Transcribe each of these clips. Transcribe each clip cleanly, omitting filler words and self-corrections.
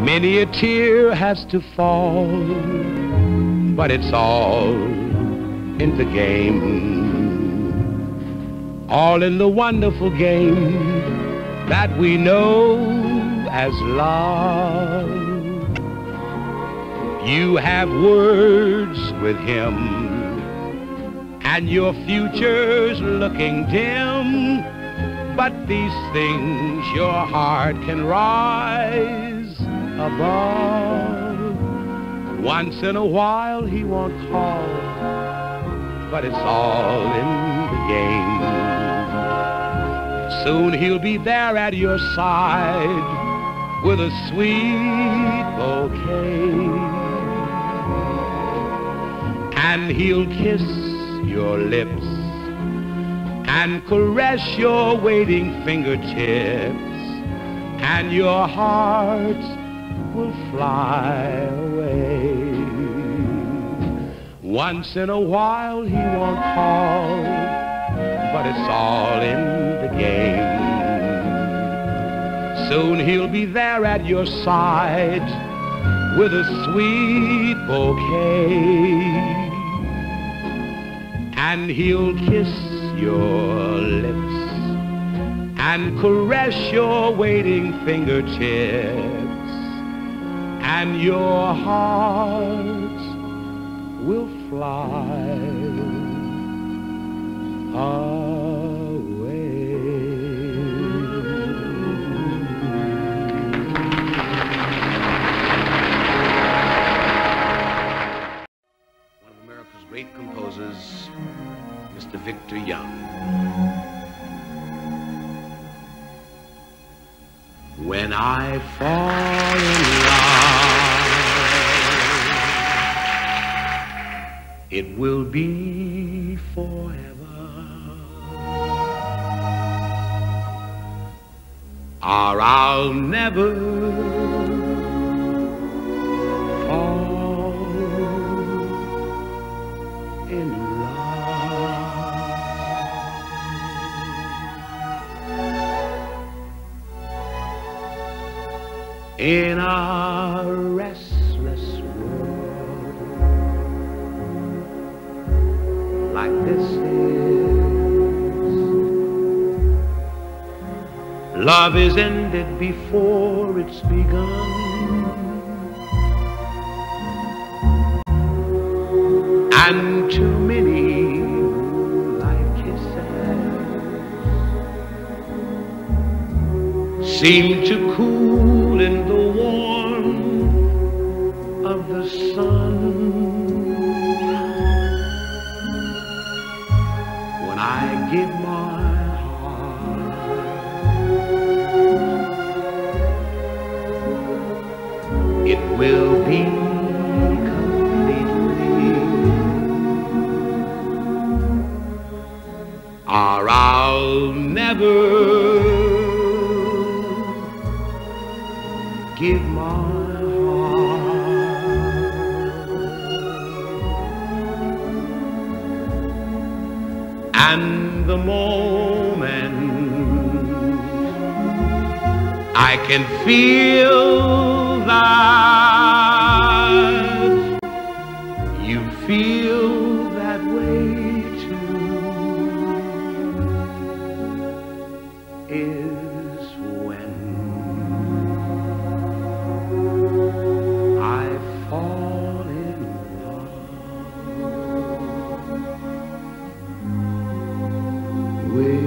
Many a tear has to fall, but it's all in the game, all in the wonderful game that we know as love. You have words with him, and your future's looking dim, but these things your heart can rise above. Once in a while he won't call, but it's all in the game. Soon he'll be there at your side with a sweet bouquet, and he'll kiss your lips and caress your waiting fingertips, and your heart will fly away. Once in a while he won't call, but it's all in the game. Soon he'll be there at your side with a sweet bouquet, and he'll kiss your lips and caress your waiting fingertips, and your heart will fly away. One of America's great composers, Mr. Victor Young. When I fall in love, it will be forever, or I'll never fall in love. In a restless world like this is, love is ended before it's begun, and too many moonlight kisses seem to cool in the warmth of the sun. When I give my heart, it will be completely, or I'll never give my heart. And the moment I can feel that you feel that way too is when I fall in love with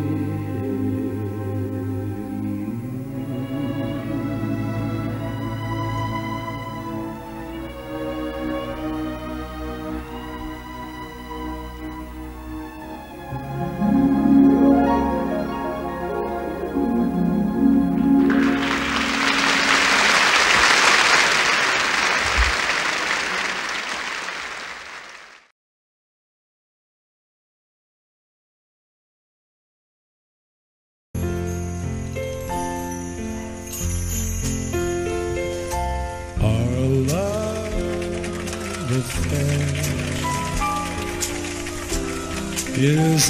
is a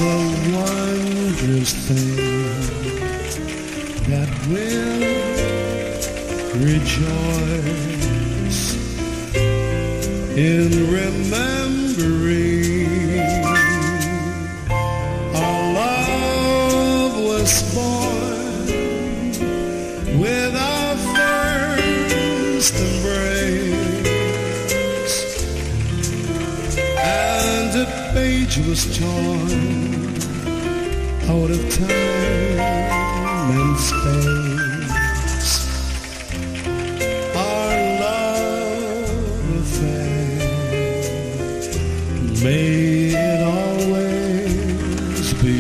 wondrous thing that will rejoice in remembering our love was born with our first embrace, and a page was torn out of time and space. Our love affair, may it always be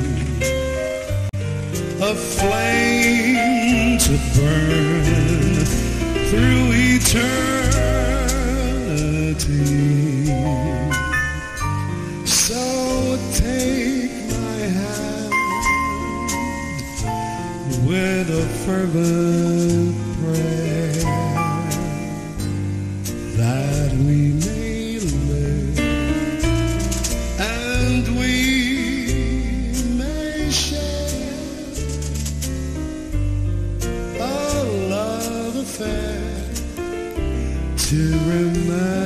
a flame to burn through eternity. So take my hand with a fervent prayer that we may live and we may share a love affair to remember.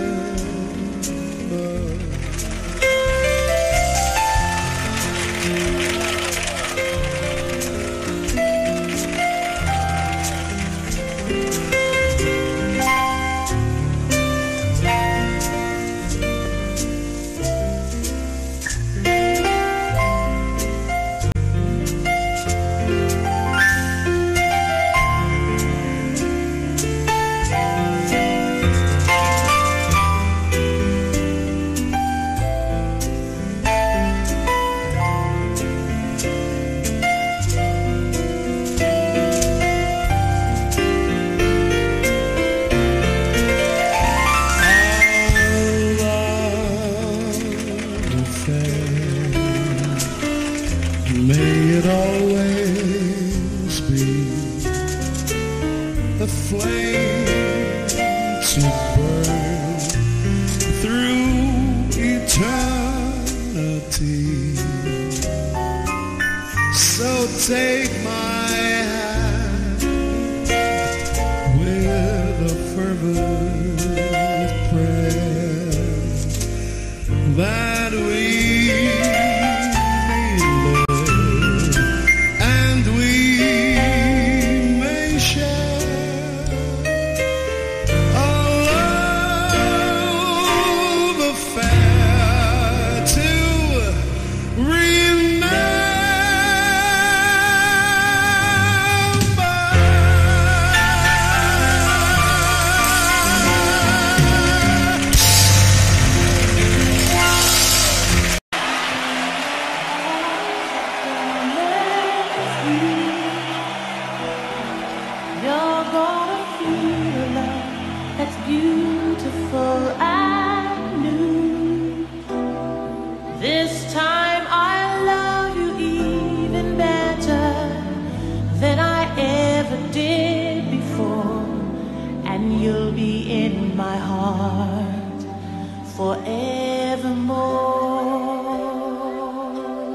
May it always be a flame to burn through eternity. So take my hand with a fervent prayer that we beautiful and new. This time I love you even better than I ever did before, and you'll be in my heart forevermore.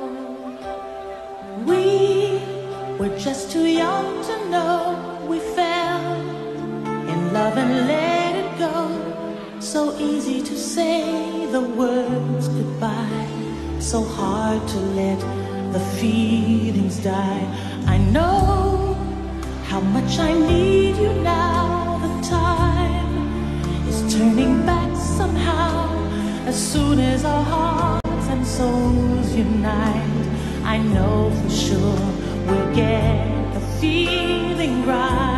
We were just too young to know we fell in love and let it go. So easy to say the words goodbye, so hard to let the feelings die. I know how much I need you now. The time is turning back somehow. As soon as our hearts and souls unite, I know for sure we'll get the feeling right.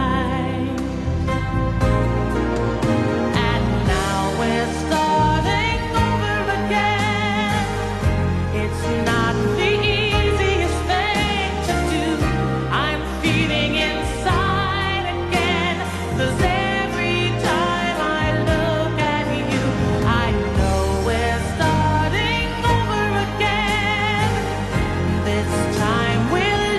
Time will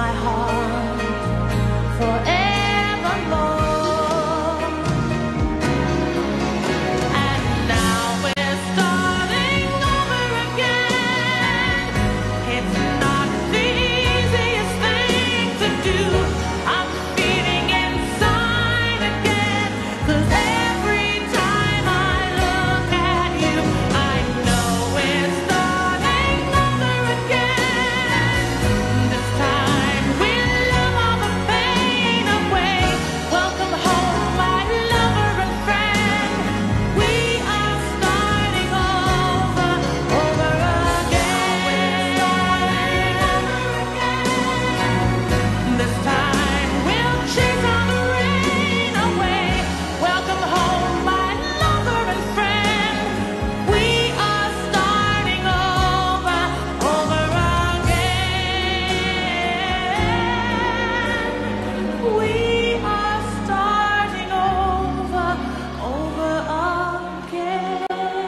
my heart forevermore. And now we're starting over again. It's not the easiest thing to do. I'm feeling inside again, 'cause every time I look at you, I know we're starting over again. This time we'll love all the pain away. Welcome home, my lover and friend. We are starting over again. This time we'll chase all the rain away. Welcome home, my lover and friend. We are starting over again. We are starting over again.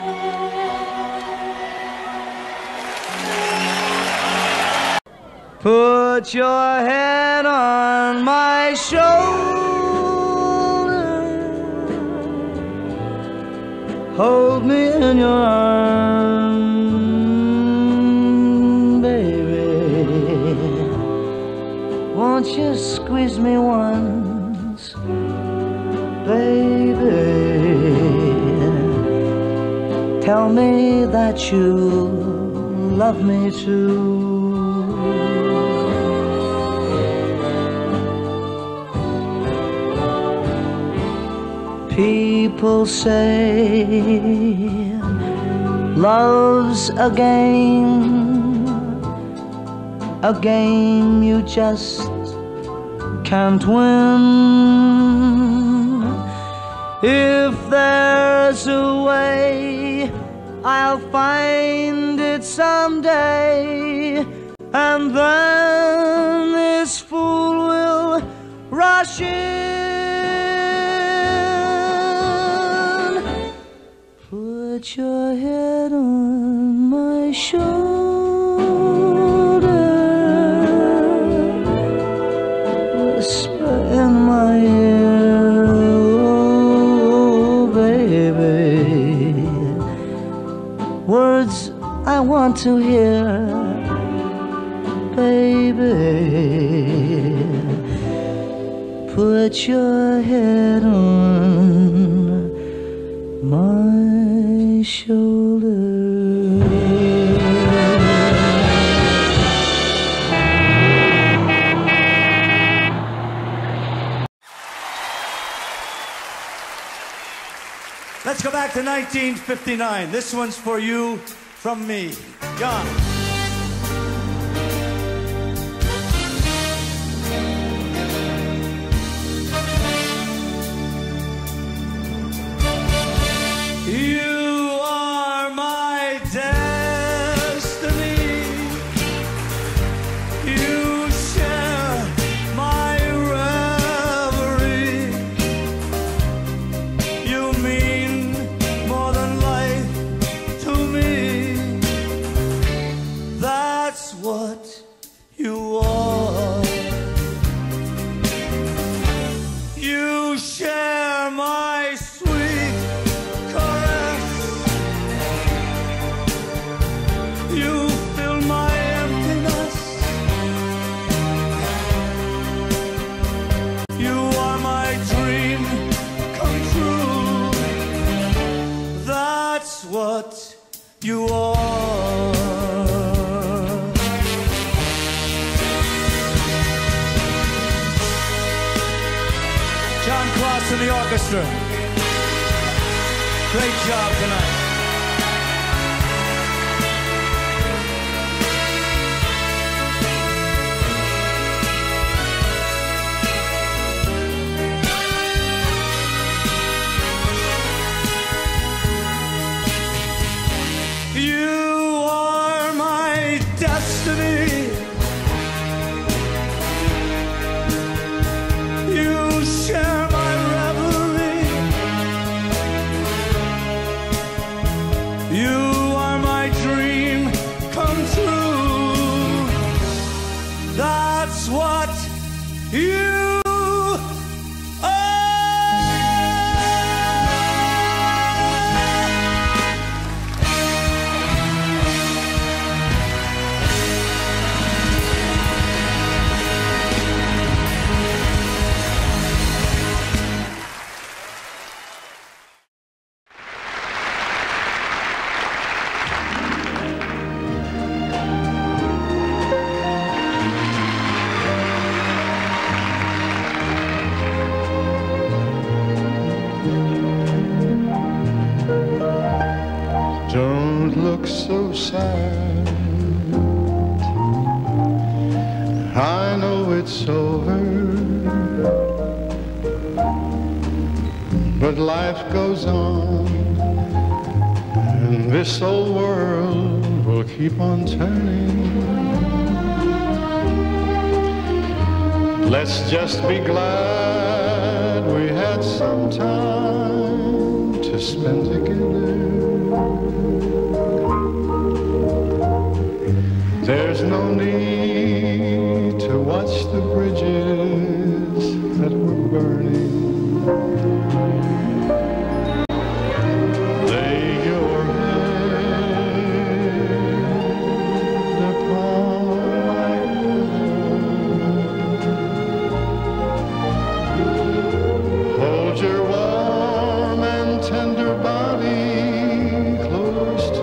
Put your head on my shoulder, hold me in your arms, baby. Won't you squeeze me once, baby? Tell me that you love me too. People say love's a game you just can't win. If there's a way, I'll find it someday, and then this fool will rush in. Put your head on my shoulder, whisper in my ear, oh baby, words I want to hear, baby. Put your head on my shoulder. Let's go back to 1959. This one's for you from me, John. You are my destiny. You share my reverie. You mean more than life to me. That's what you are. You share my sweet caress. You fill my emptiness. You are my dream come true. That's what you are. John Cross in the orchestra. Great job tonight. You are my destiny. You share my reverie. that's what you Don't look so sad. I know it's over, but life goes on, and this old world will keep on turning. Let's just be glad we had some time to spend together. There's no need to watch the bridges that were burning. Lay your head upon my pillow. Hold your warm and tender body close to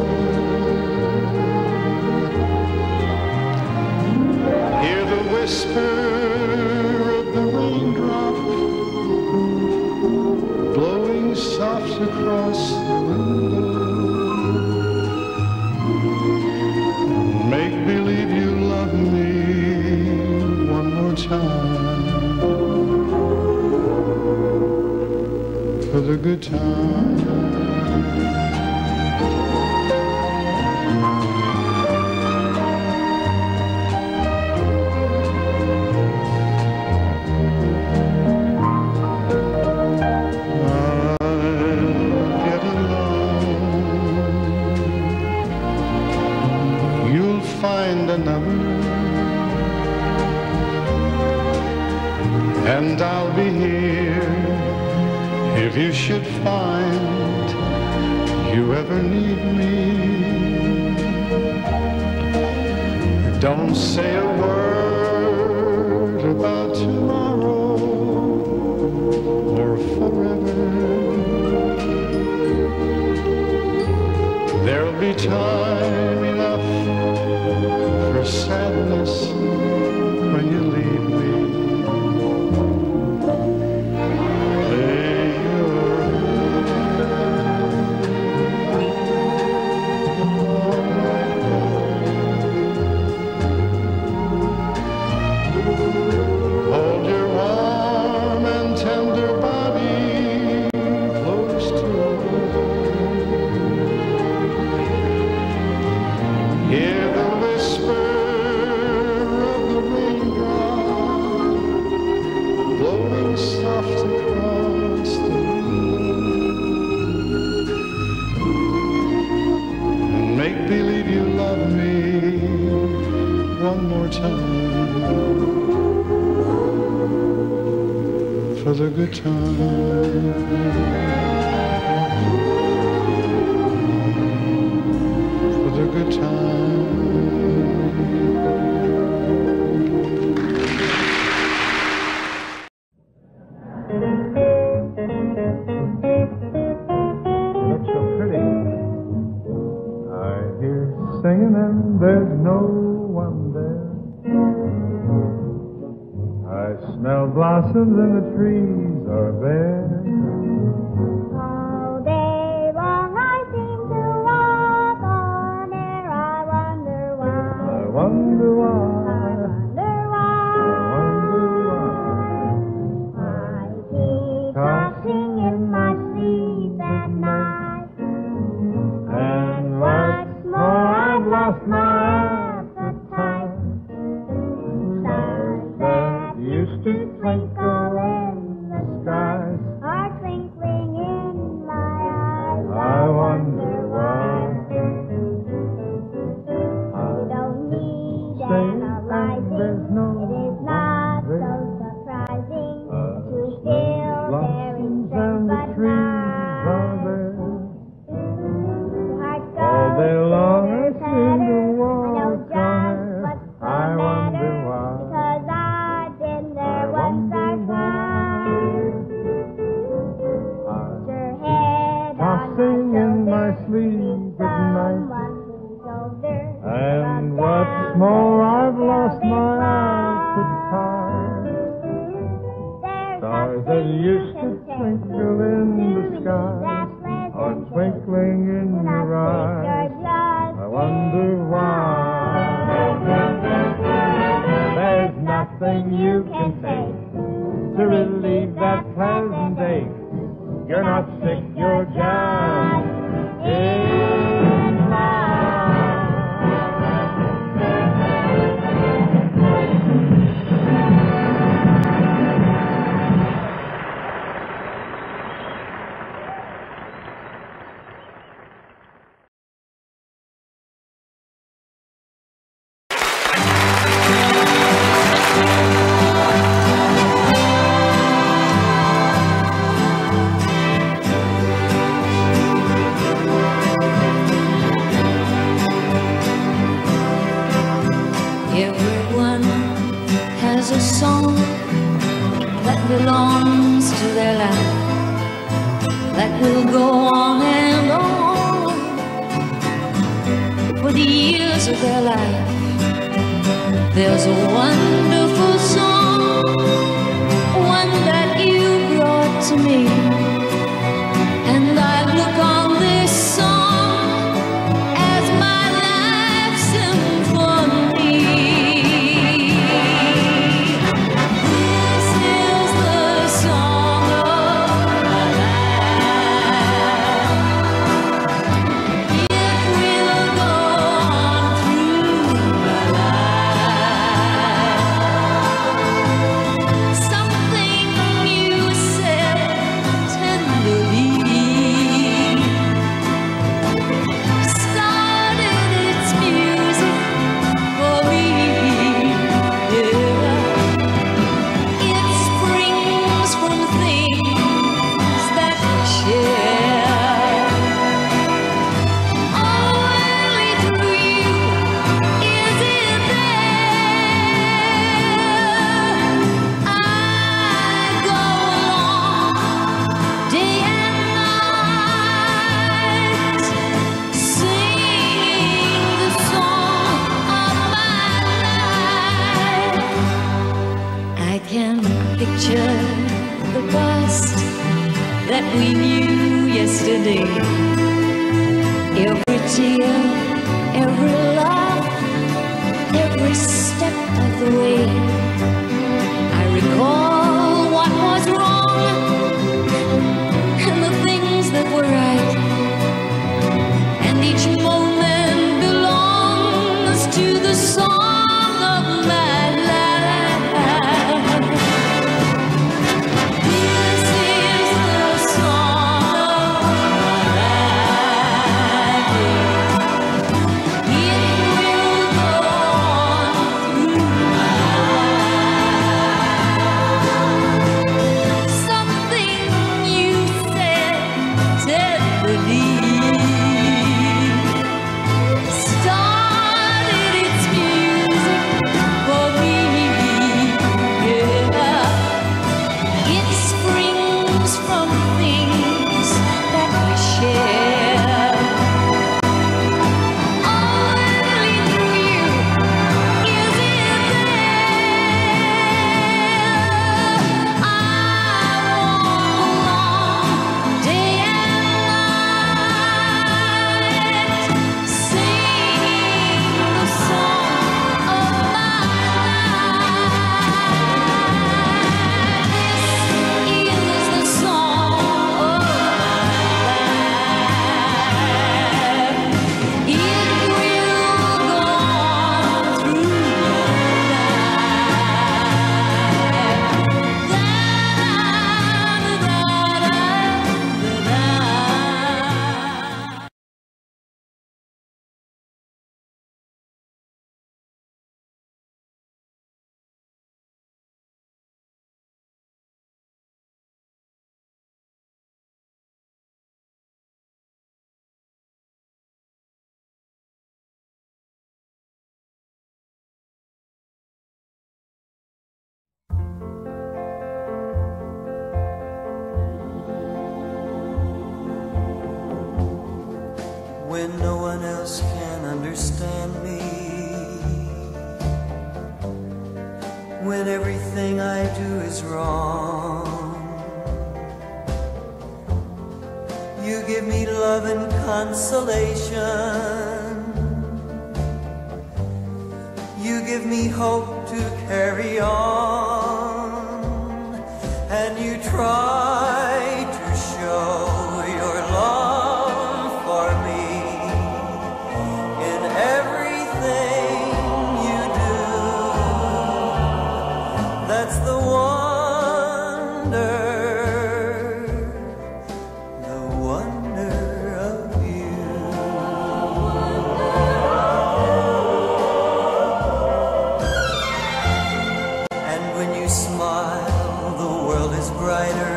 whisper of the raindrop blowing soft across the window. Make believe you love me one more time for the good time. Find another, and I'll be here if you should find you ever need me. Don't say a word about tomorrow or forever. There'll be time enough for sadness when you leave me. Lay your head on my pillow. Hold your warm and tender body close to me. Hear the whisper of the raindrop blowing soft across the window. And make believe you love me one more time for the good time. For the good time. Singing and there's no one there. I smell blossoms and the trees are bare. All day long I seem to walk on air. I wonder why. I wonder why. I keep tossing in my sleep at night. And what's more, I've lost my appetite. Stars that Used to twinkle in the skies. are twinkling in my eyes. I wonder why. You don't need Say analyzing. there's no know. It is not so surprising to feel very strange, but now All day long I seem to I know walk just on what's it. the I wonder matter, why. because I've been there once wonder or twice. Put your head Tossing in my on sleep at night. someone who's older. And what's more, I've lost my outfit tie. Stars that used to twinkle in the sky are twinkling in your eyes. I wonder why. There's nothing you can take to relieve that pleasant ache. You're not sick, you're just in love. Everyone has a song that belongs to their life, that will go on and on for the years of their life. There's a wonderful song, one that you brought to me, and I look on this song as my life symphony. This is the song of my life. It will go on through my life. Something you said tenderly started its music for me. Yeah. It springs from things that we share. Only through you is it there. I go along day and night, singing the song of my life. I can picture the past that we knew yesterday. Every tear, every laugh, every step of the way. I recall what was wrong and the things that were right, and each moment belongs to the song of my life. This is the song of my life. It will go on through my life. when everything I do is wrong. You give me love and consolation. You give me hope to carry on, and you try to show your love for me in everything you do. That's the wonder of you. And when you smile, the world is brighter.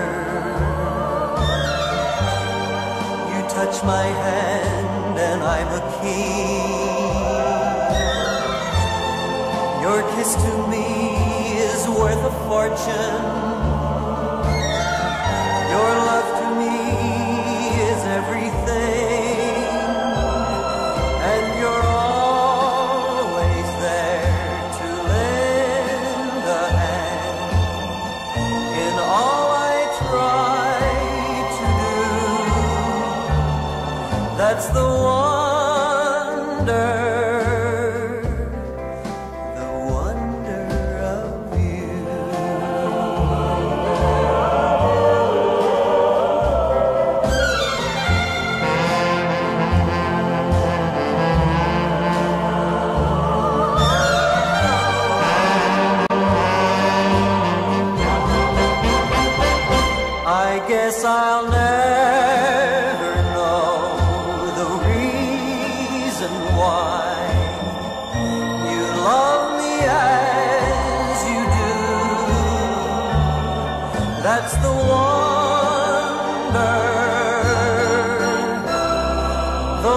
You touch my hand and I'm a king. Your kiss to me is worth a fortune. Your love to me is everything, and you're always there to lend a hand in all I try to do. That's the wonder of you. I guess I'll never know the reason why you love me as you do. That's the wonder of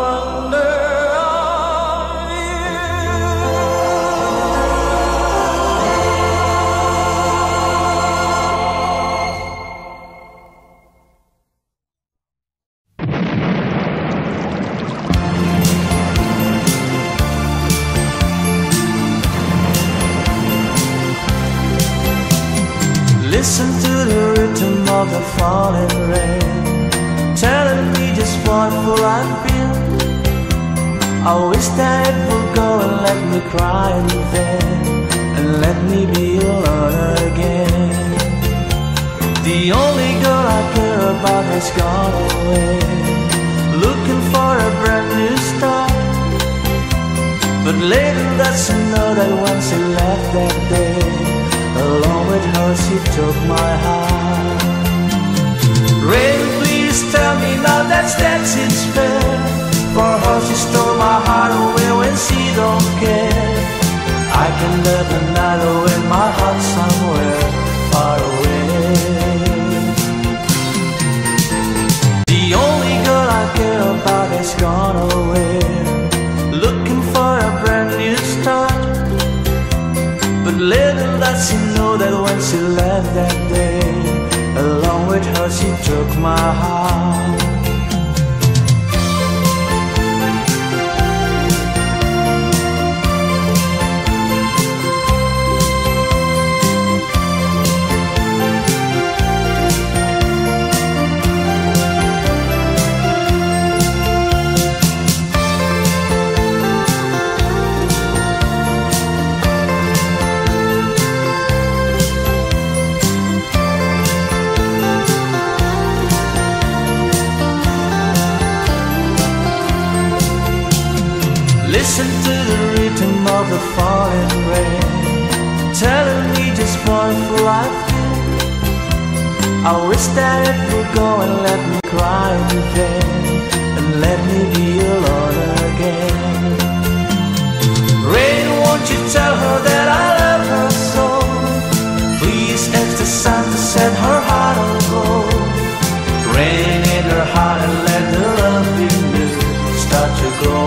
Listen to the rhythm of the falling rain, telling me just what fool I've been. I wish that it would go and let me cry in vain, and let me be alone again. The only girl I care about has gone away, looking for a brand new start. But later that's to know that when she left that day, along with her she took my heart. Rain, please tell me now that's it's fair, for her she stole my heart away when she don't care. I can live the night away in my heart somewhere far away. The only girl I care about has gone away, looking for a brand new start. But little does she know that when she left that day, along with her she took my heart. Listen to the rhythm of the falling rain, telling me just what fool I've been. I wish that it would go and let me cry in vain, and let me be alone again. Rain, won't you tell her that I love her so? Please ask the sun to set her heart on gold. Rain in her heart and let the love in you start to grow.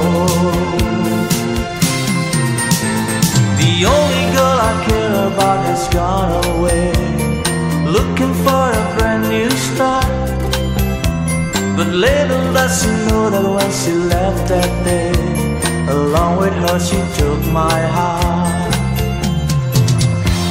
The only girl I care about has gone away, looking for a brand new start. But little does she know that when she left that day, along with her she took my heart.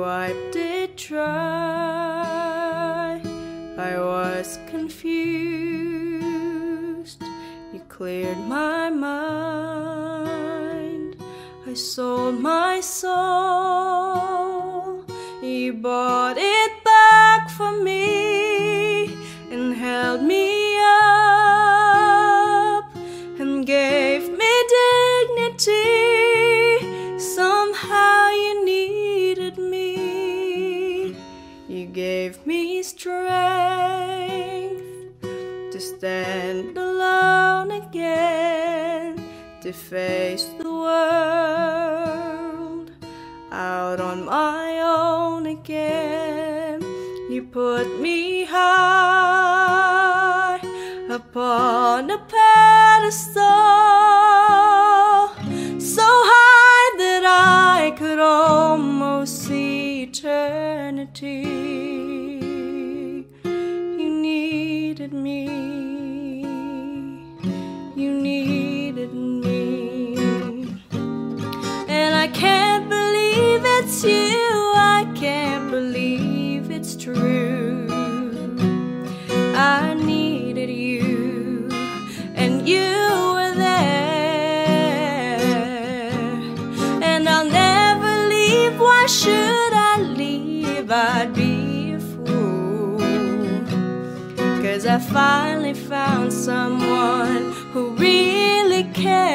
wiped it dry. I was confused. You cleared my mind. I sold my soul. You bought it back for me and held me up and gave me dignity. Somehow you needed me. You gave me strength to stand alone again, to face the world out on my own again. You put me high upon a pedestal, so high that I could almost see eternity. You needed me. You needed me. And I can't believe it's you. I can't believe it's true. I needed you, and you were there. And I'll never leave. Why should I leave? I'd be a fool. 'Cause I finally found someone who really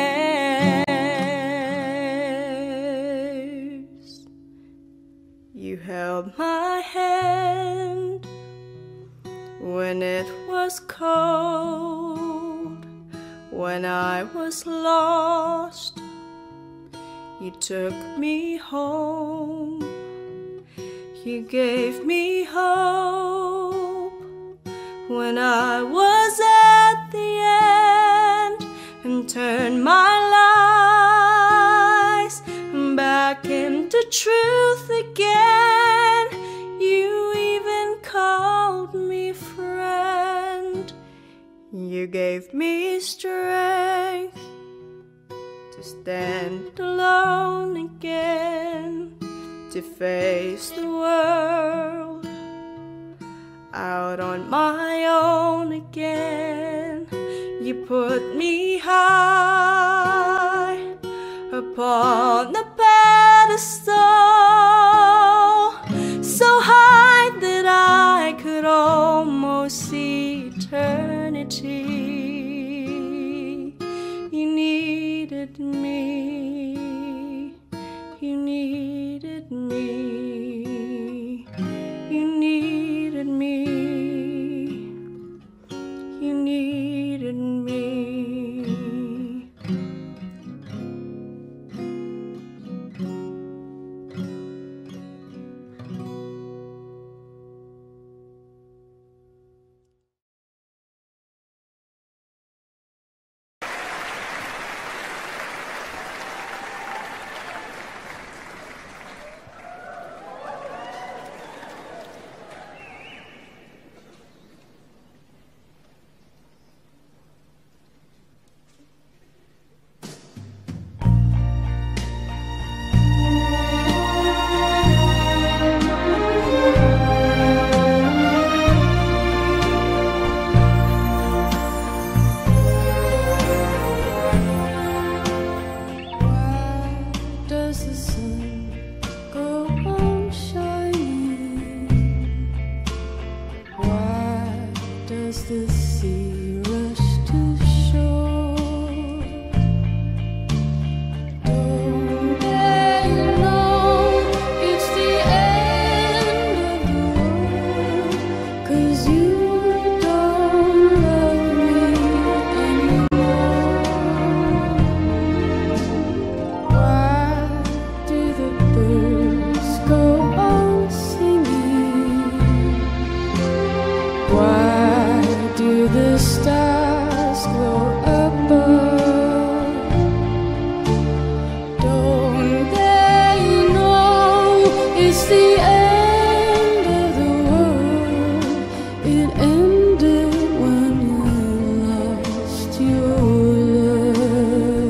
cares. You held my hand when it was cold, when I was lost. You took me home. You gave me hope when I was at the end, and turned my lies back into truth again. You even called me friend. You gave me strength to stand alone again, to face the world out on my own again. You put me high upon the pedestal, so high that I could almost see eternity. You needed me. You needed me. You needed me. You needed me.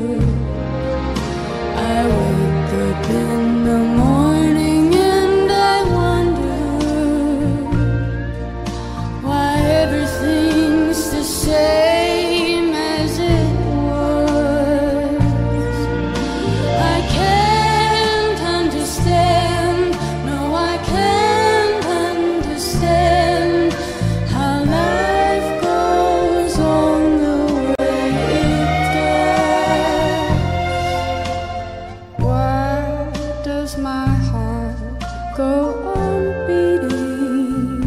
In the morning and I go on beating?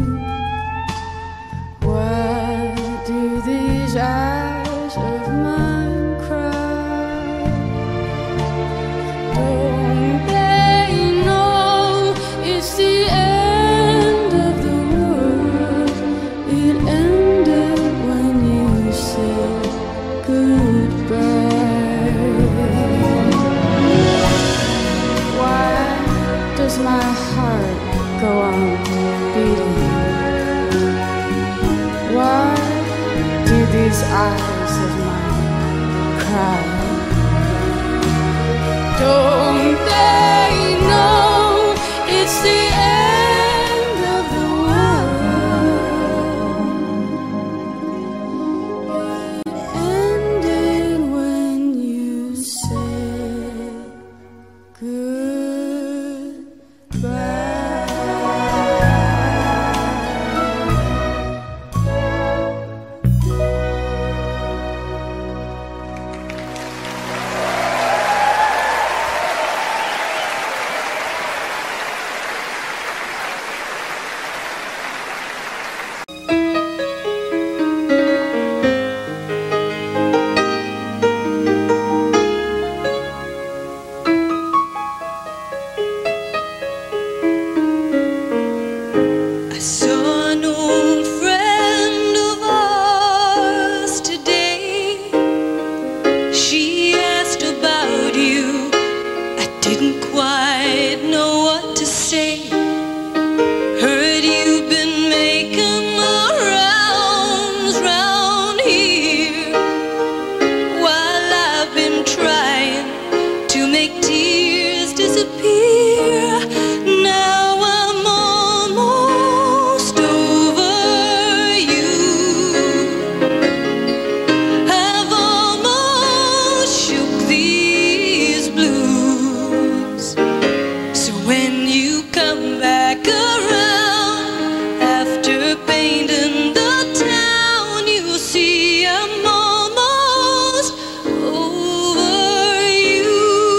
Why do these eyes of mine cry? Don't they know it's the end of the world? It ended when you said goodbye. Why does my heart go on beating? Why do these eyes of mine cry? Don't they know it's the end of the world? It ended when you said goodbye. I saw an old friend of ours today. She asked about you. I didn't quite know what to say. Heard you've been making the rounds round here, while I've been trying to make tears disappear. Now I'm almost over you. I've almost shook these blues. So when you come back around after painting the town, you'll see I'm almost over you.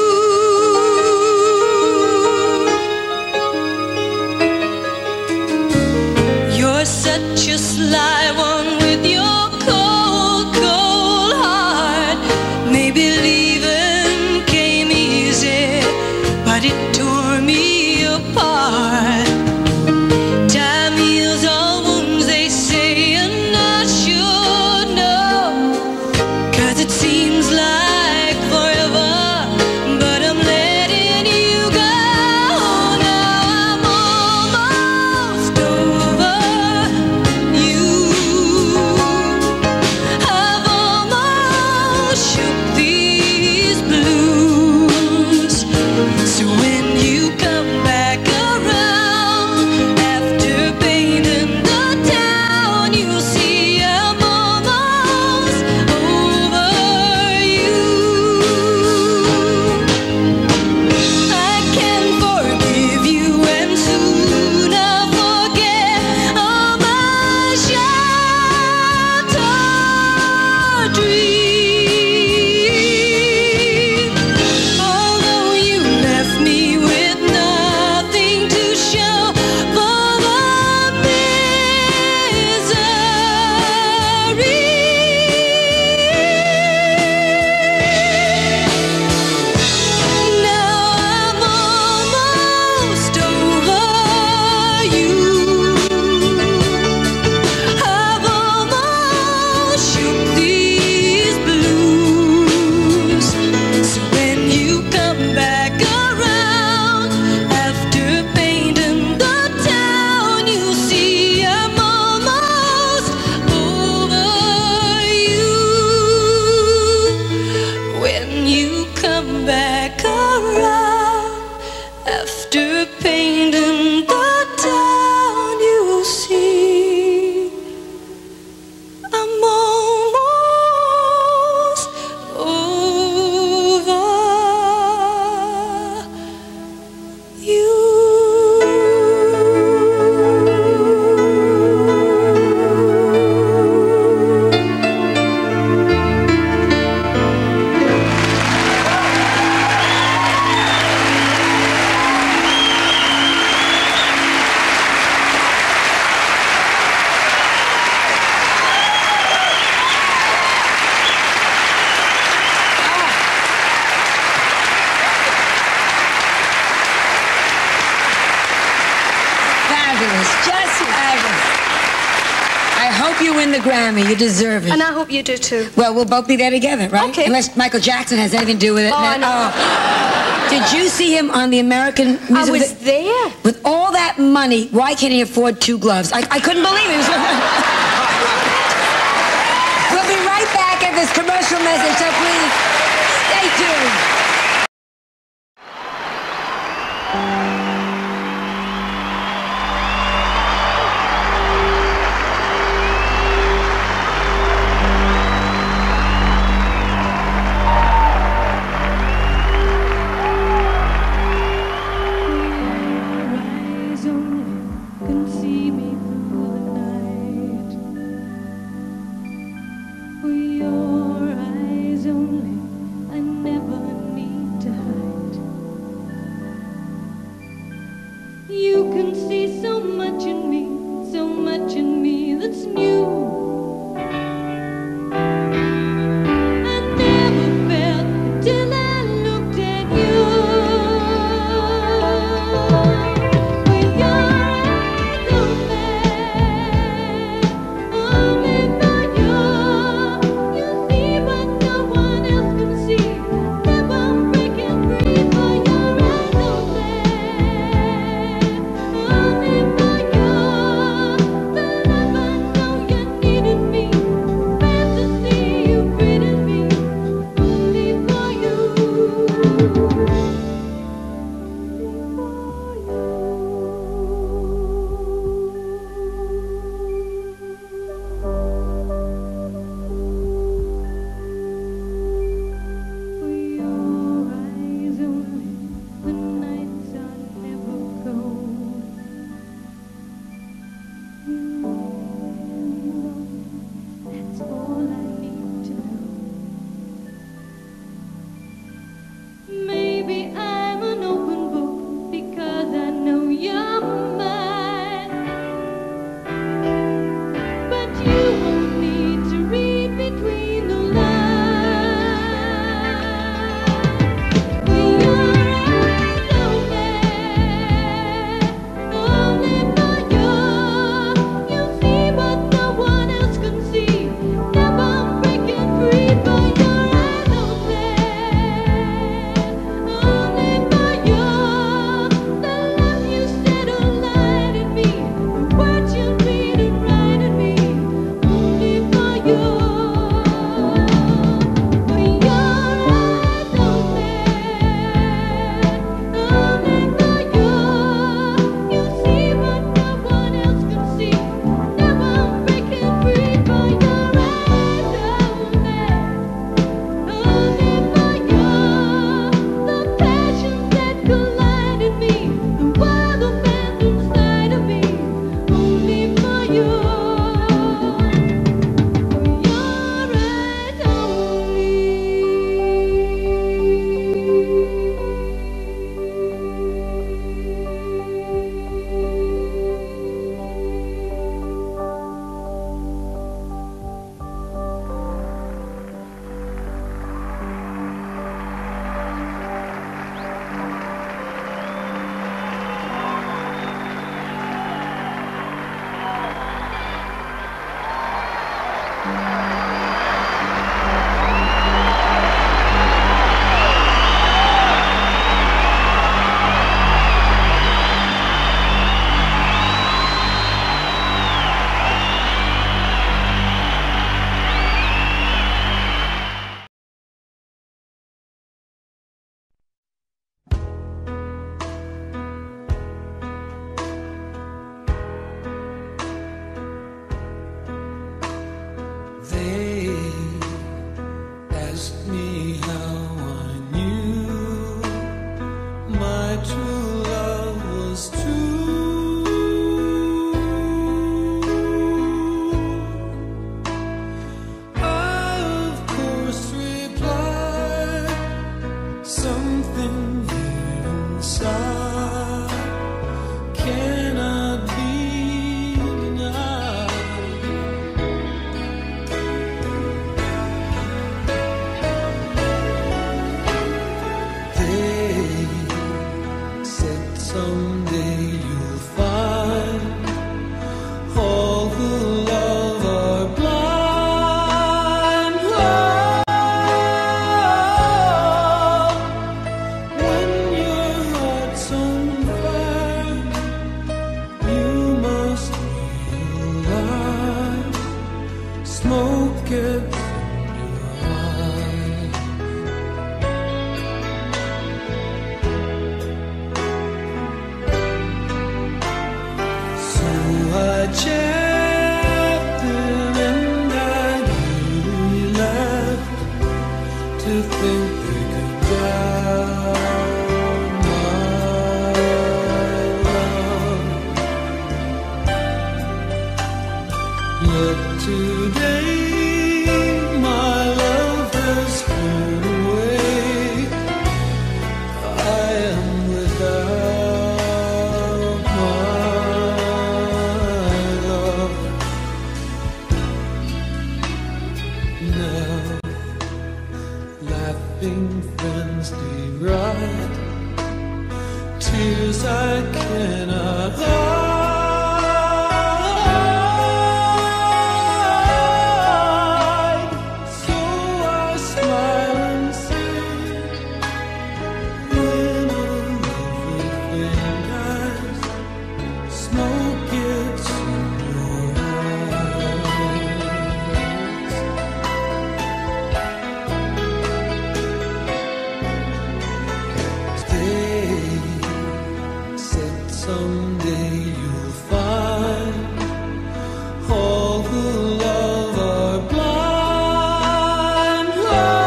You're such a sly one with your cold, cold heart. Maybe leaving came easy, but it tore me apart. Time heals all wounds, they say, and I should know. 'Cause it seems like forever, but I'm letting you go. Now I'm almost over you. I've almost shook these blues. So when you come back around after painting the town, you'll see I'm almost over you. I can forgive you, and soon I'll forget all my shattered dreams. Although you left me with nothing to show for the misery. Now I'm almost over you. I've almost shook these blues. So when you come back around after painting the town, you'll see I'm almost over you. When you come back around after painting the town, you'll see I'm almost over you. fabulous. Just fabulous. I hope you win the Grammy. You deserve it. And I hope you do too. Well, we'll both be there together, right? Okay. Unless Michael Jackson has anything to do with it. Oh, no. Did you see him on the American music? I was there. With all that money, why can't he afford 2 gloves? I couldn't believe it. We'll be right back at this commercial message, so please stay tuned. someday you'll find chatted and I really laughed to think they could drown my love. Yet today my love has flown away. I am without now. Laughing friends deride tears I cannot hide. So I smile and say, when everything dies, smoke gets in your someday you'll find all the love are blind.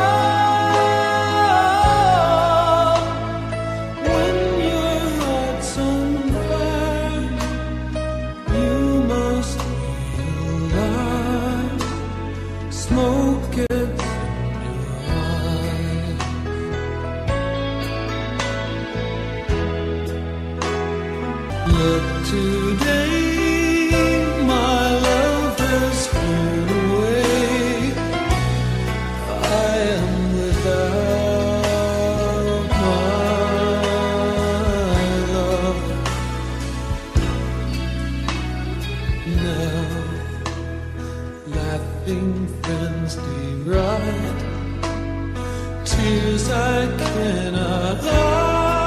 Love, when your heart's on fire, you must realize smoke gets in your eyes. Yet today my love has flown away. I am without my love now. Laughing friends deride tears I cannot hide.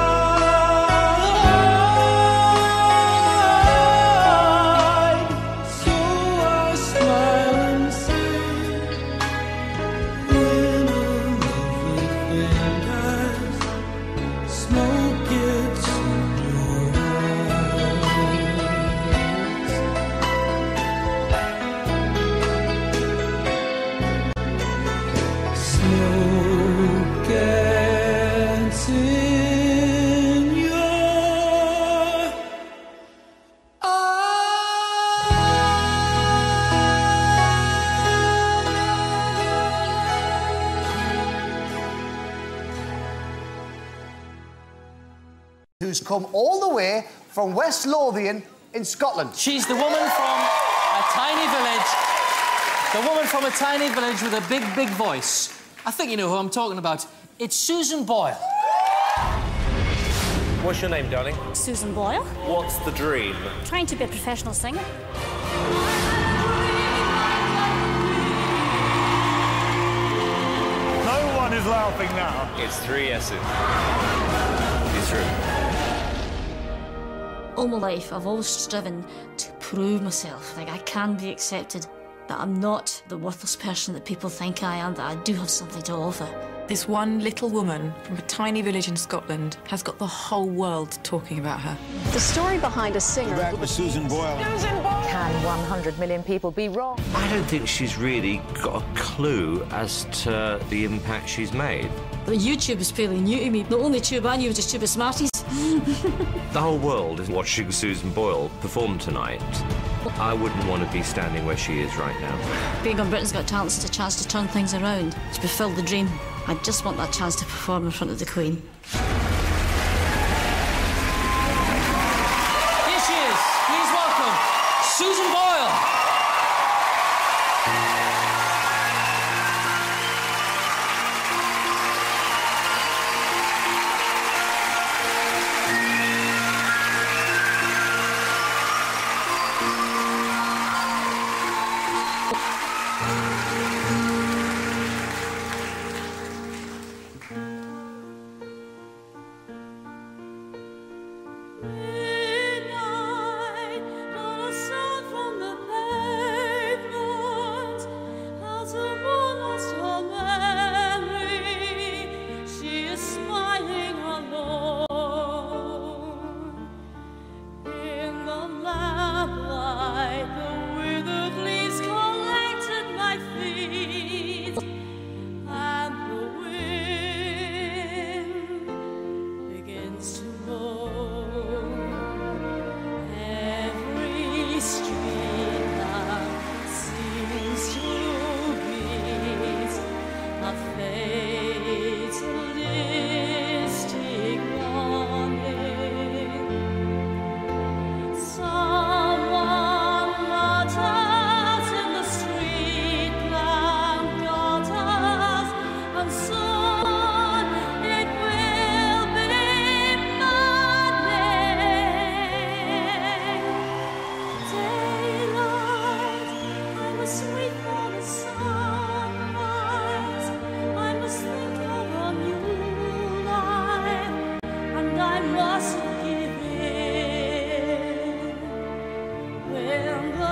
Who's come all the way from West Lothian in Scotland. She's the woman from a tiny village. The woman from a tiny village with a big, big voice. I think you know who I'm talking about. It's Susan Boyle. What's your name, darling? Susan Boyle. What's the dream? Trying to be a professional singer. No one is laughing now. It's 3 S's. It's true. All my life, I've always striven to prove myself. Like, I can be accepted, that I'm not the worthless person that people think I am, that I do have something to offer. This one little woman from a tiny village in Scotland has got the whole world talking about her. The story behind a singer... Back with Susan Boyle. Susan Boyle! Can 100 million people be wrong? I don't think she's really got a clue as to the impact she's made. But YouTube is fairly new to me. The only tube I knew was just Tube of Smarties. The whole world is watching Susan Boyle perform tonight. I wouldn't want to be standing where she is right now. Being on Britain's Got Talent is a chance to turn things around, to fulfil the dream. I just want that chance to perform in front of the Queen. Here she is. Please welcome Susan Boyle.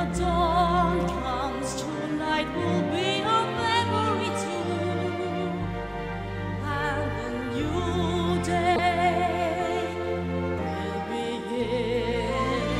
dawn comes, tonight will be a memory too, and the new day will begin.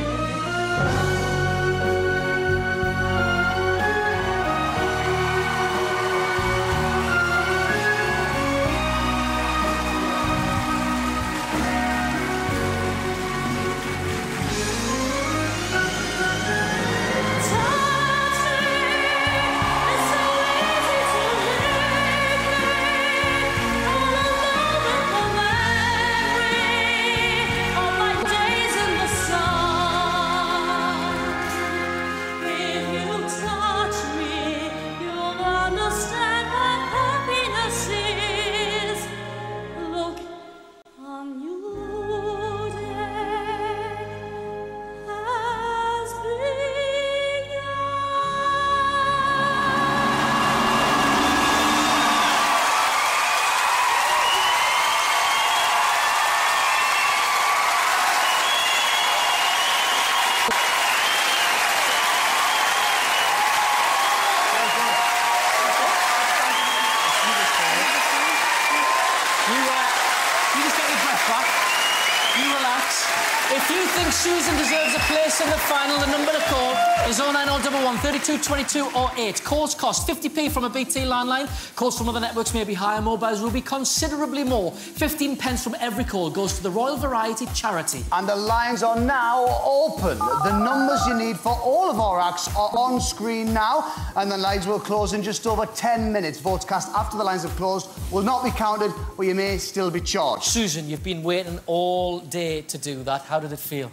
If you think Susan deserves a place in the final, the number to call is 09011 32 22 or 8. Calls cost 50p from a BT landline. Calls from other networks may be higher. Mobiles will be considerably more. 15 pence from every call goes to the Royal Variety Charity. And the lines are now open. The numbers you need for all of our acts are on screen now, and the lines will close in just over 10 minutes. Votes cast after the lines have closed will not be counted, but you may still be charged. Susan, you've been waiting all day to do that. How did it feel?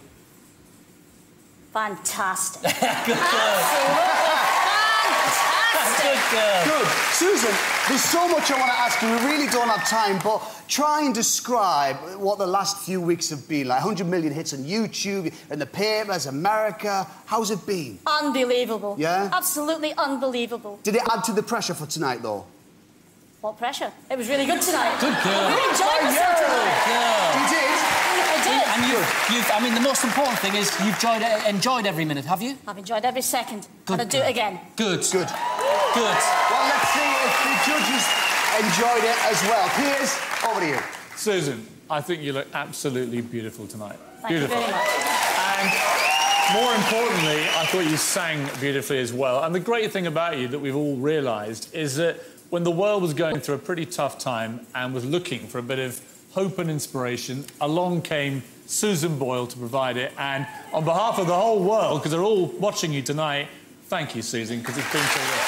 Fantastic. Good girl. Fantastic. Good girl. Good. Susan, there's so much I want to ask you. We really don't have time, but try and describe what the last few weeks have been like. 100 million hits on YouTube, in the papers, America. How's it been? Unbelievable. Yeah? Absolutely unbelievable. Did it add to the pressure for tonight, though? What pressure? It was really good tonight. Good girl. I really enjoyed myself tonight. Good girl. You did? I did. And I mean, the most important thing is you've enjoyed every minute, have you? I've enjoyed every second. Good And I'd do it again. Good. Good. Good. Well, let's see if the judges enjoyed it as well. Piers, over to you. Susan, I think you look absolutely beautiful tonight. Thank you very much. And more importantly, I thought you sang beautifully as well. And the great thing about you that we've all realised is that when the world was going through a pretty tough time and was looking for a bit of hope and inspiration, along came Susan Boyle to provide it. And on behalf of the whole world, because they're all watching you tonight, thank you, Susan, because it's been so good.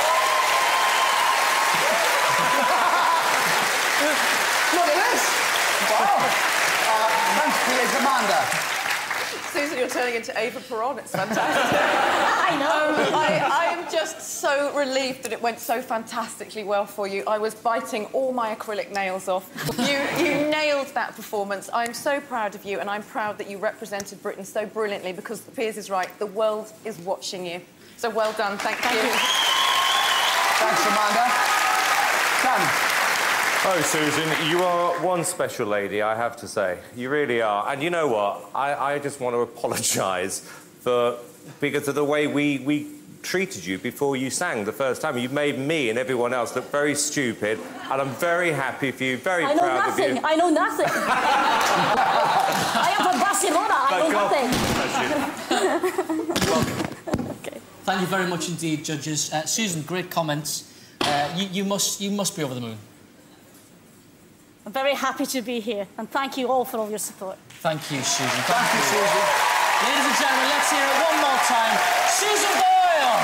Look at this! Wow! Thanks, Piers. Amanda. Susan, you're turning into Ava Peron. It's fantastic. I know. I am just so relieved that it went so fantastically well for you. I was biting all my acrylic nails off. You nailed that performance. I'm so proud of you, and I'm proud that you represented Britain so brilliantly, because Piers is right. The world is watching you. So well done. Thank you. Thanks, Amanda. Sam. Oh, Susan, you are one special lady, I have to say. You really are. And you know what? I just want to apologise because of the way we treated you before you sang the first time. You've made me and everyone else look very stupid, and I'm very happy for you, very proud of you. I know nothing. I am from Barcelona. I know nothing. Okay. Thank you very much indeed, judges. Susan, great comments. You must be over the moon. I'm very happy to be here, and thank you all for all your support. Thank you, Susan. Thank you, Susan. Ladies and gentlemen, let's hear it one more time. Susan Boyle!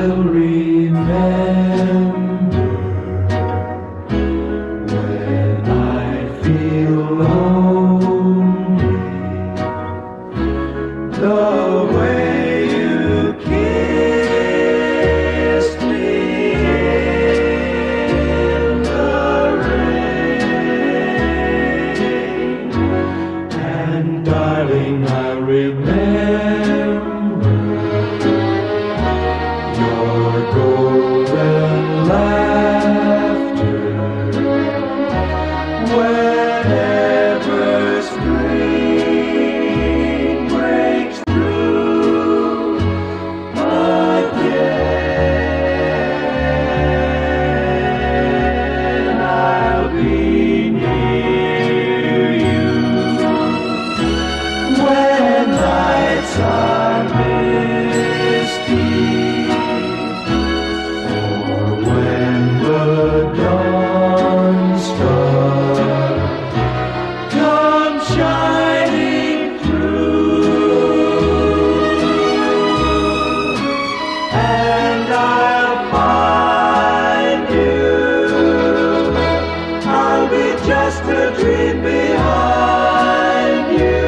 I'll remember when I feel lonely, the way you kissed me in the rain. And darling, I remember your golden laughter whenever spring breaks through again. I'll be near you when nights are misty, or when the dawn star comes shining through, and I'll find you. I'll be just a dream behind you,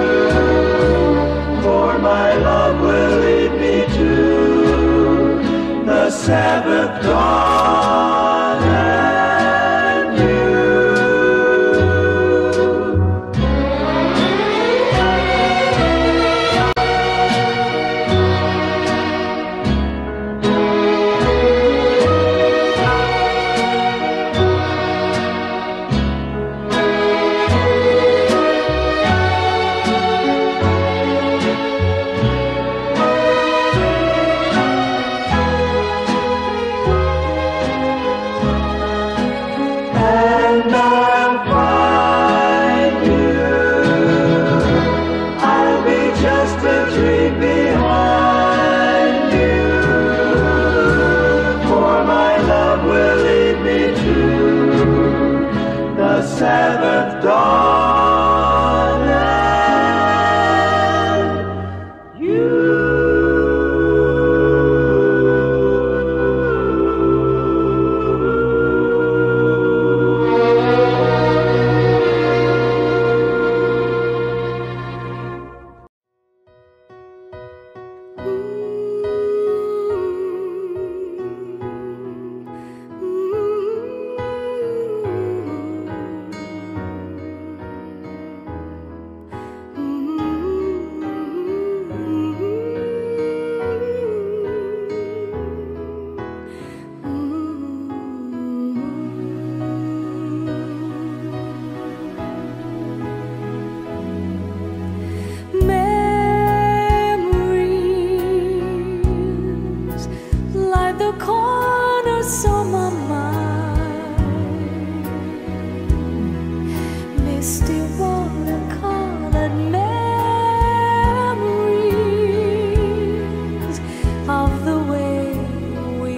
for my love will lead me to the seventh dawn and you. And I'll find you. I'll be just a dream behind you, for my love will lead me to the seventh dawn and you. Memories like the corners of my mind, misty watercolored memories of the way we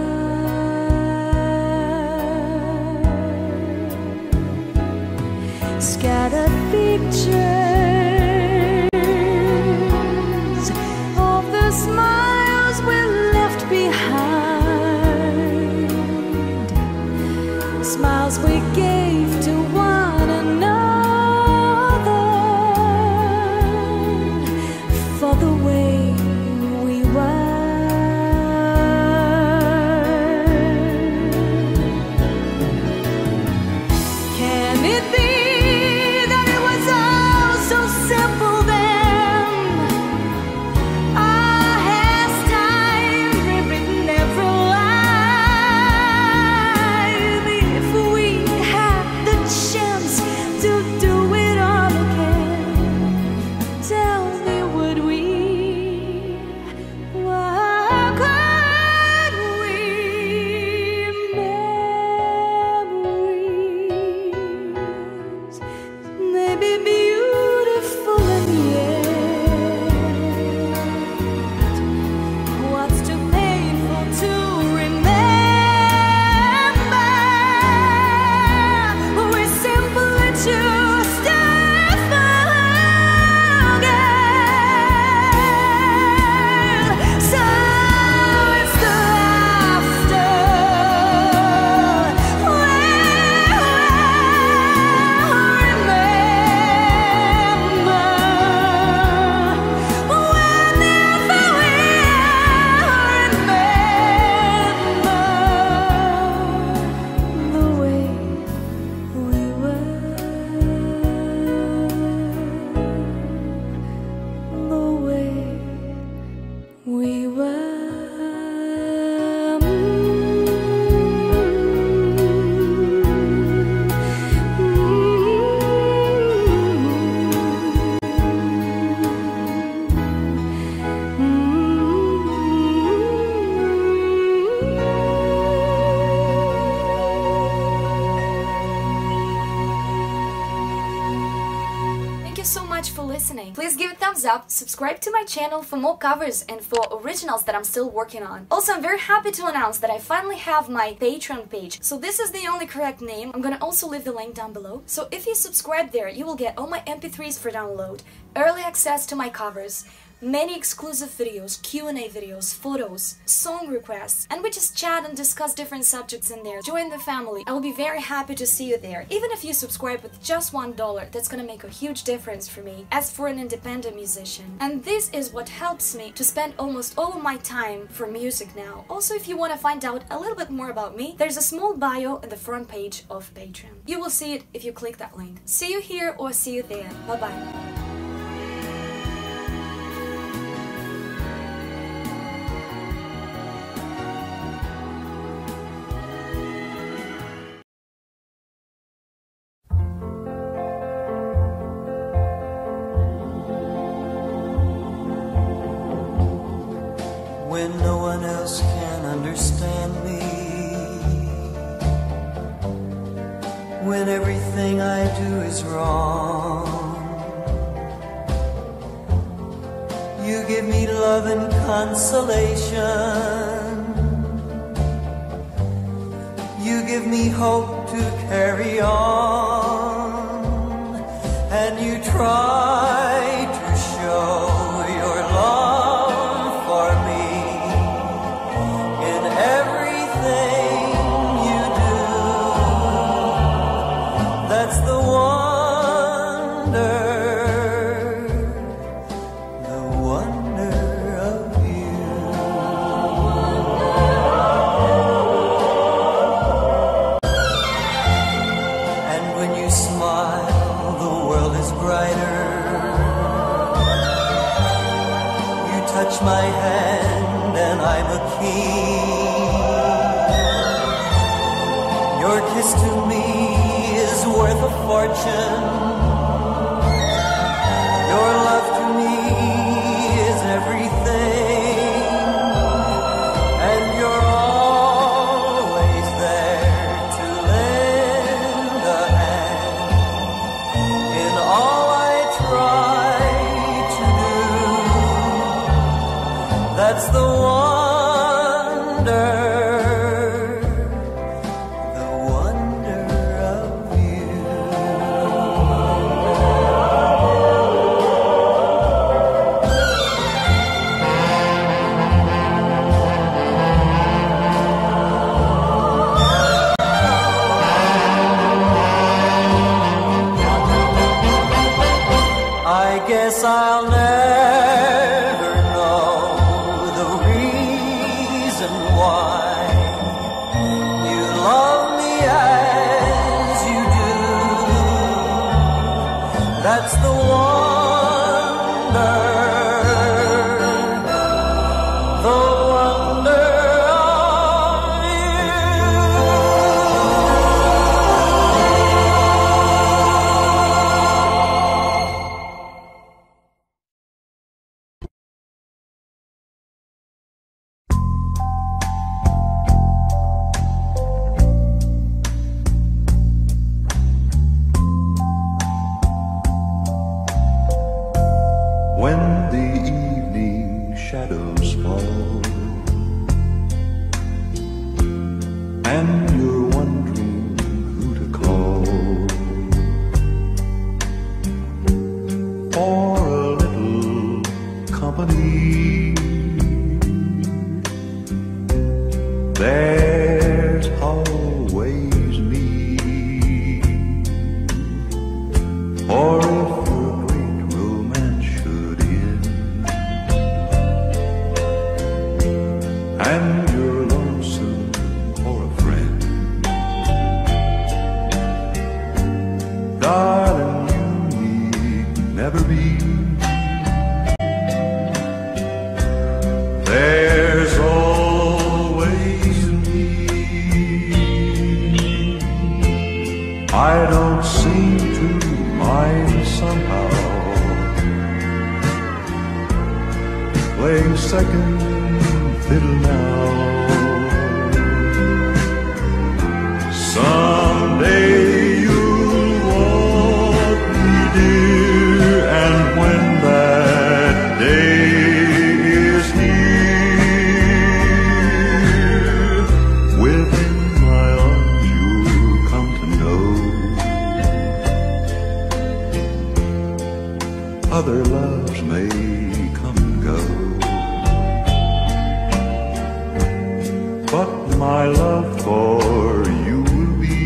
were, scattered pictures of the smiles we left behind, smiles we gave to one another for the way we were. Can it be that it was all so simple then? Our hair's time rewritten every line. If we had the chance to do it all again, tell me, would we? Why could we? Memories may be beautiful and yet what's too painful to remember? We simply choose to forget. So it's the so much for listening. Please give a thumbs up, subscribe to my channel for more covers and for originals that I'm still working on. Also, I'm very happy to announce that I finally have my Patreon page. So this is the only correct name. I'm gonna also leave the link down below. So if you subscribe there, you will get all my MP3s for download, early access to my covers, many exclusive videos, Q&A videos, photos, song requests, and we just chat and discuss different subjects in there. Join the family. I will be very happy to see you there. Even if you subscribe with just $1, that's gonna make a huge difference for me as for an independent musician. And this is what helps me to spend almost all of my time for music now. Also, if you want to find out a little bit more about me, there's a small bio on the front page of Patreon. You will see it if you click that link. See you here or see you there. Bye-bye. When no one else can understand me, when everything I do is wrong, you give me love and consolation, you give me hope to carry on, and you try to show your love for me. That's the wonder of you. And when you smile, the world is brighter. You touch my hand and I'm a king. Your kiss to me is worth a fortune. Your love to me is everything, and you're always there to lend a hand in all I try to do. That's the wonder. I guess I'll never know the reason why you love me as you do. That's the wonder, the wonder. When the evening shadows fall and you're wondering who to call for a little company, there's always me. Or if and you're lonesome for a friend, darling, you need never be. There's always me. I don't seem to mind somehow playing second fiddle now. Someday you'll want me, dear, other loves may come and go, but my love for you will be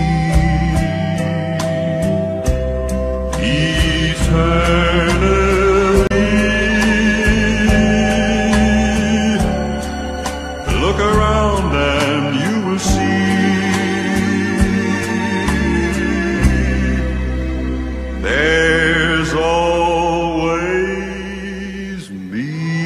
eternally. Look around and you will see there's always me.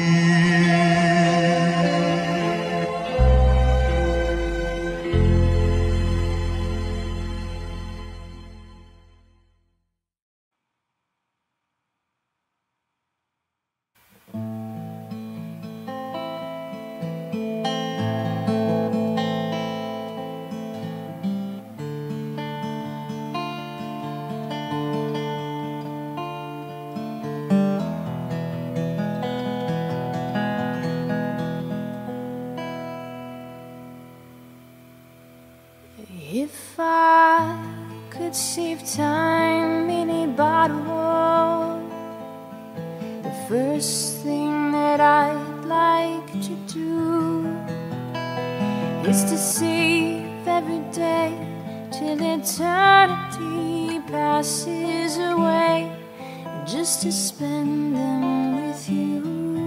If I could save time in a bottle, the first thing that I'd like to do is to save every day till eternity passes away, just to spend them with you.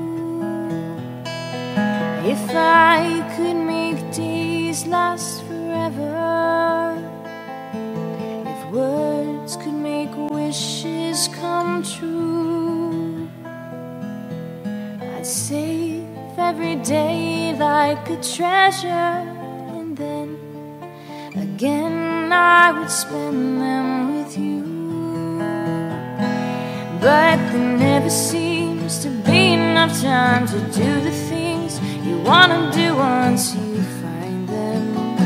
If I could make days last forever, if words could make wishes come true, I'd save every day like a treasure, and then again I would spend them with you. But there never seems to be enough time to do the things you wanna do once you find them.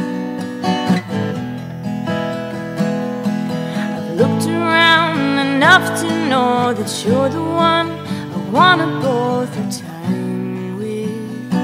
I've looked around enough to know that you're the one I wanna go through time with.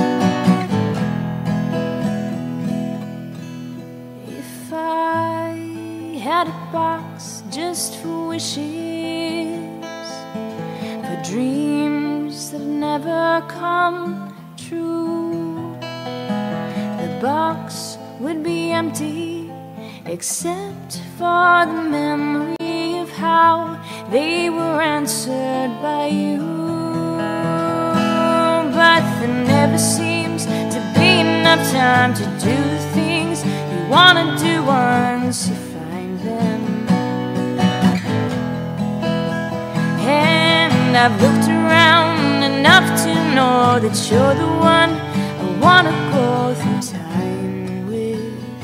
If I had a box just for wishes, for dreams that never come true, the box would be empty except for the memory of how they were answered by you. But there never seems to be enough time to do the things you wanna do once you find them. And I've looked around enough to know that you're the one I wanna go through time with.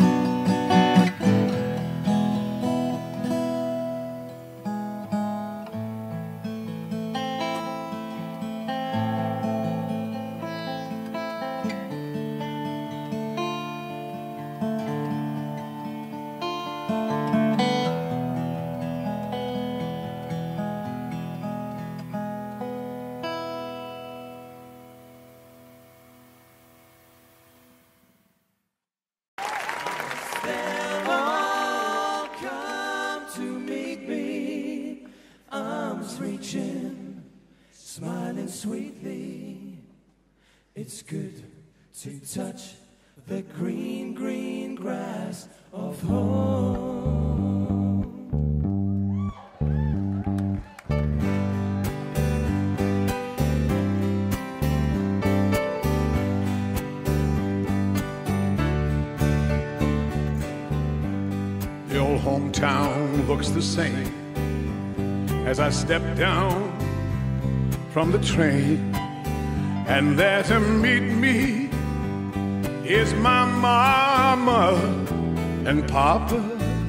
Reaching, smiling sweetly. It's good to touch the green, green grass of home. The old hometown looks the same as I step down from the train, and there to meet me is my mama and papa.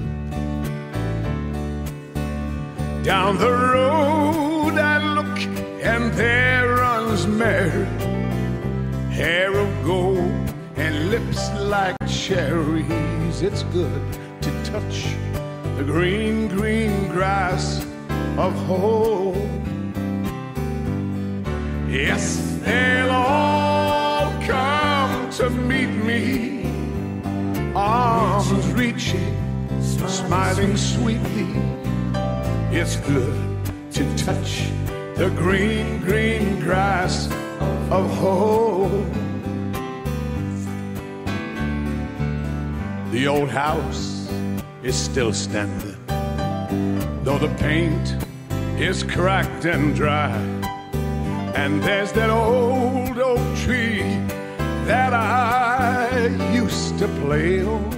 Down the road I look, and there runs Mary, hair of gold and lips like cherries. It's good to touch the green, green grass of home. Yes, they'll all come to meet me, arms reaching, smiling sweetly. It's good to touch the green, green grass of home. The old house is still standing, though the paint is cracked and dry. And there's that old oak tree that I used to play on.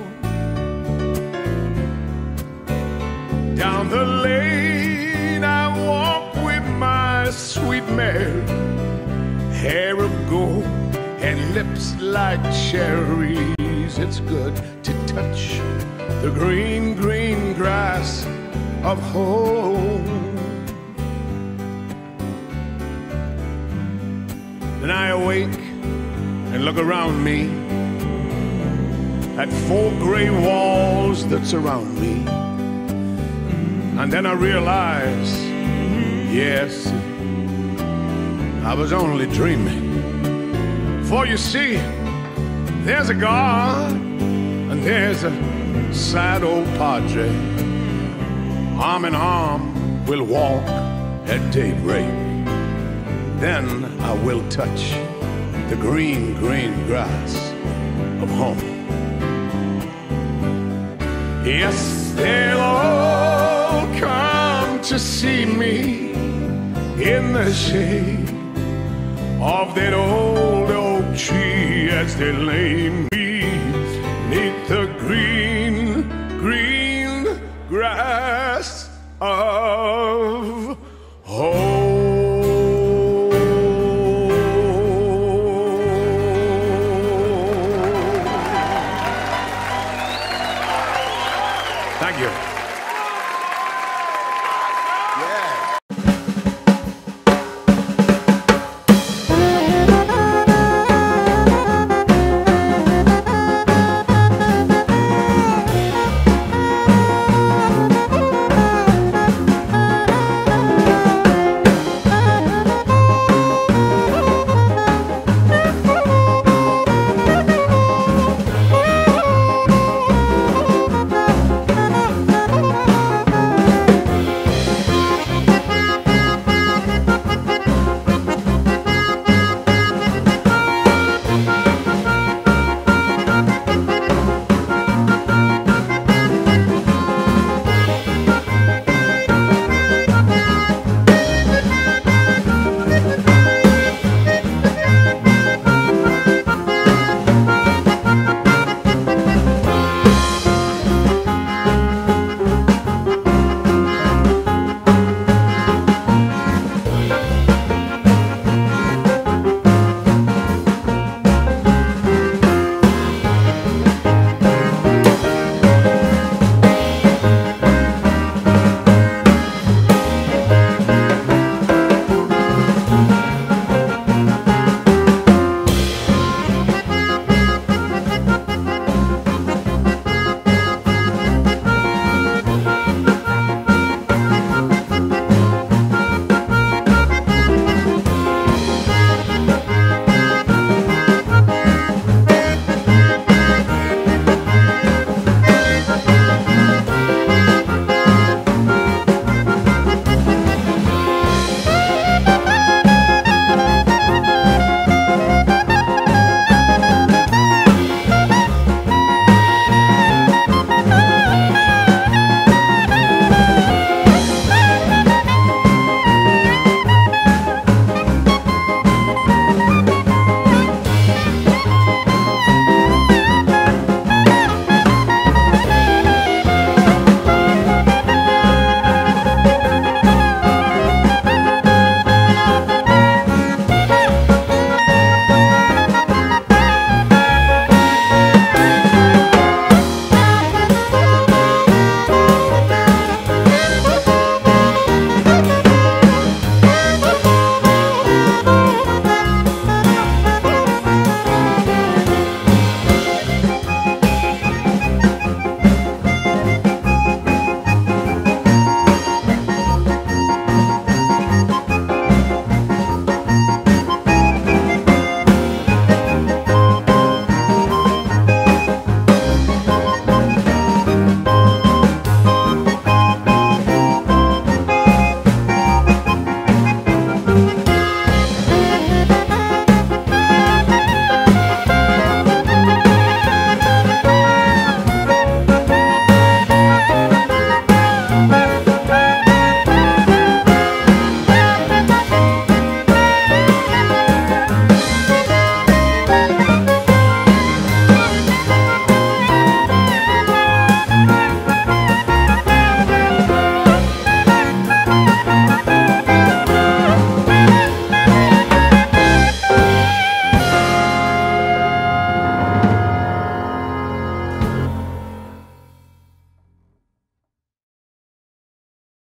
Down the lane I walk with my sweet Mary, hair of gold and lips like cherries. It's good to touch the green, green grass of home. Then I awake and look around me at 4 gray walls that surround me. And then I realize, yes, I was only dreaming. For you see, there's a God and there's a sad old padre. Arm in arm we'll walk at daybreak. Then I will touch the green, green grass of home. Yes, they'll all come to see me in the shade of that old oak tree as they lay me 'neath the green, green grass of home. Thank you. Yeah.